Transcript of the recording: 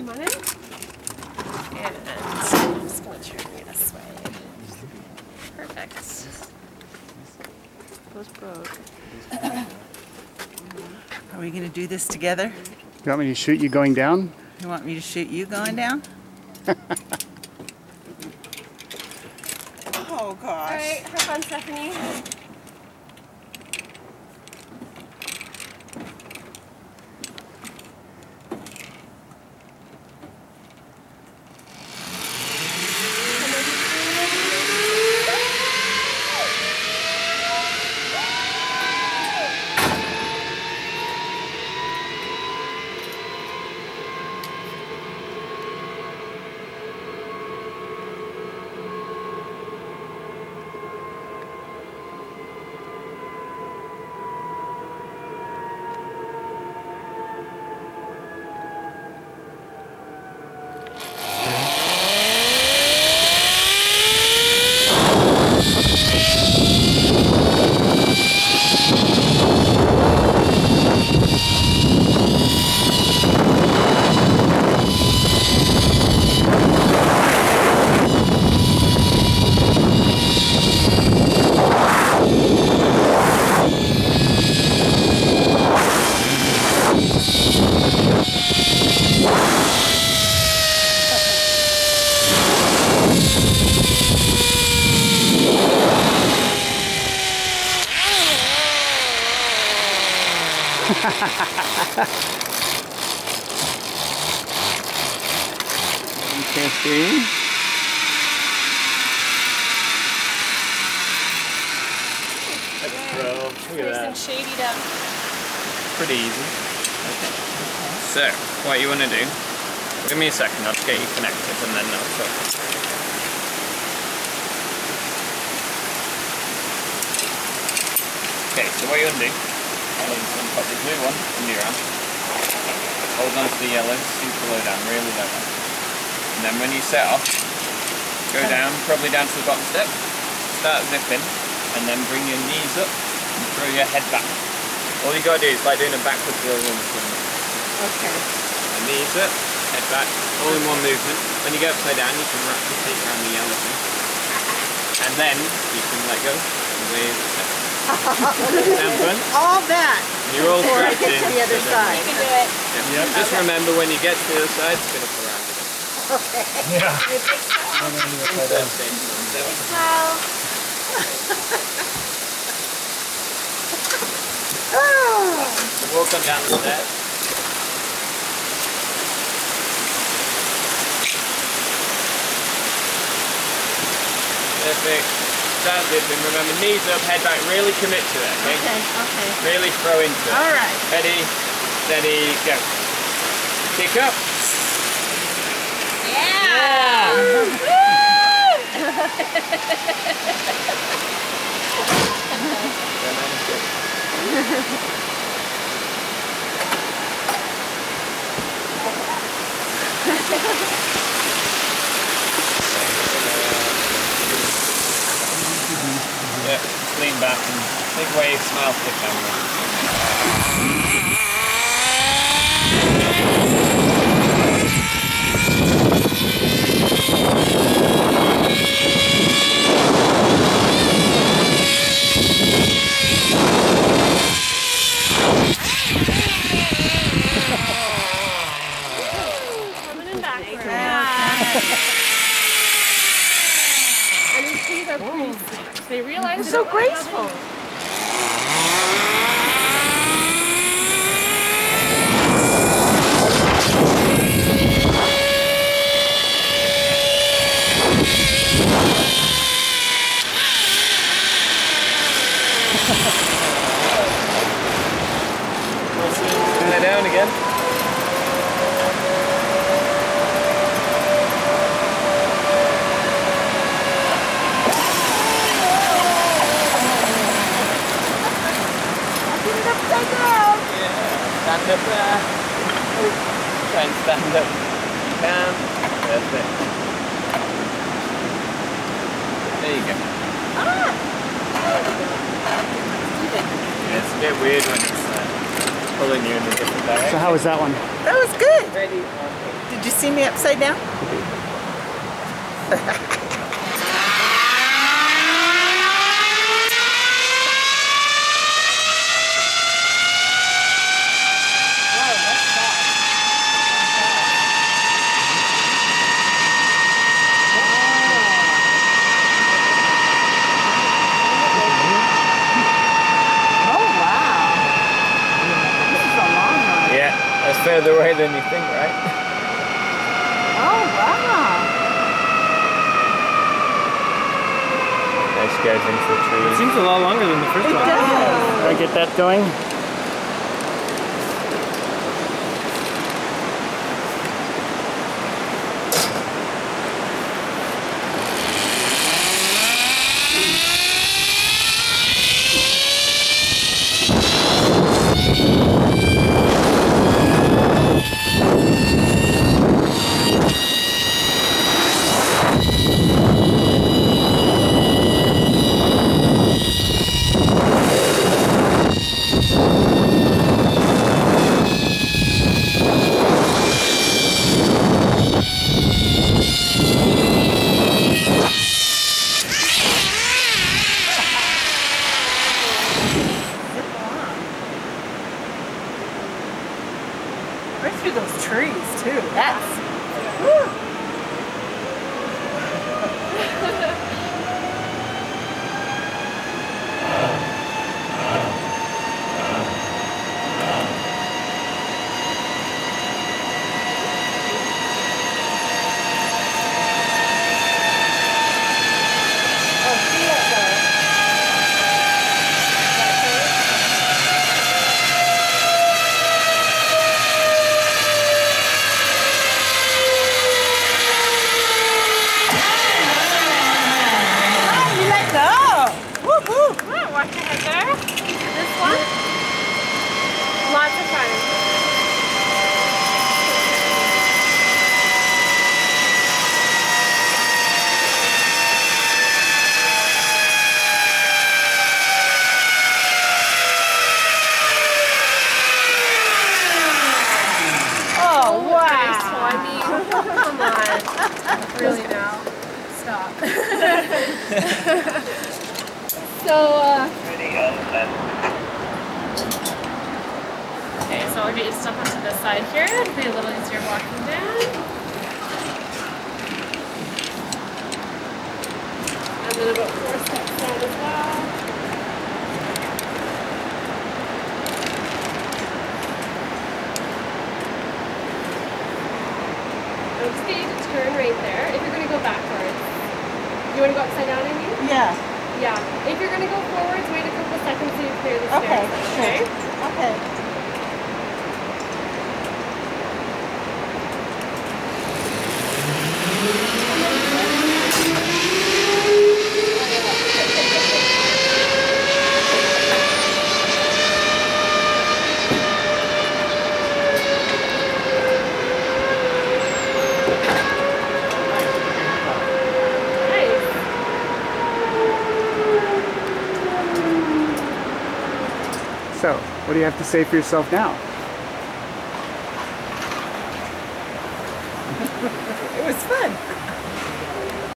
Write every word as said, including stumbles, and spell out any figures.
Come on in. And I'm just going to turn you this way. Perfect. Those broke. Are we going to do this together? You want me to shoot you going down? You want me to shoot you going down? Oh, gosh. All right, have fun, Stephanie. Interesting. Look at that. Shadied up. Pretty easy. Okay. So, what you want to do, give me a second, I'll just get you connected and then I'll talk. Okay, so what you want to do, is put the blue one under your arm, hold on to the yellow, super low down, really low down. And then when you set off, go down, probably down to the bottom step, start zipping, and then bring your knees up and throw your head back. All you gotta do is like doing a backward throw in the swing. Okay. And knees up, head back, all in one movement. When you go upside down, you can wrap your feet around the yellow thing. And then you can let go and wave the step. Sound fun? All that. You're all before I strapped get in. to the other so side. You can do it. Yeah. Yep. Just remember when you get to the other side, spin up around again. Okay. Yeah. Well, So walk on down the stairs. Perfect. Start zipping. Remember, knees up, head back. Really commit to it, okay? Okay, okay. Really throw into it. All right. Ready, steady, go. Kick up. yeah! Yeah, just lean back and big wave, smile to the camera. Coming in backwards. Yeah. And these things are pretty, they realize It's so graceful. Turn it down again. Stand up there. Try and stand up. You can. Perfect. There you go. Ah! Yeah, it's a bit weird when it's uh, pulling you in a different direction. So how was that one? That was good. Ready? Did you see me upside down? That's further away than you think, right? Oh, wow. This goes into the It trees. seems a lot longer than the first It one. does. Can I get that going? Right through those trees too. That's whew. Watch your head there. This one. Lots of fun. Oh, wow. I mean, come on. Really now. Stop. So, uh, okay, so I'll get you stuff onto this side here. It'll be a little easier walking down. And then about four steps down as well. I'll just get you to turn right there if you're going to go backwards. You want to go upside down, I mean? Yeah. Yeah. If you're going to go forwards, wait a couple seconds so you clear the Okay. stairs. Okay? Okay. So, what do you have to say for yourself now?